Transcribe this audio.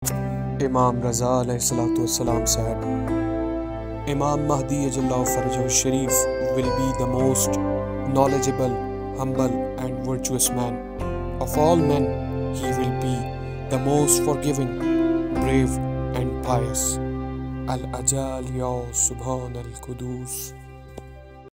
Imam Raza ﷺ said, Imam Mahdi Farajahu Sharif will be the most knowledgeable, humble and virtuous man. Of all men, he will be the most forgiving, brave and pious. Al-Ajal Ya Subhan Al-Qudus.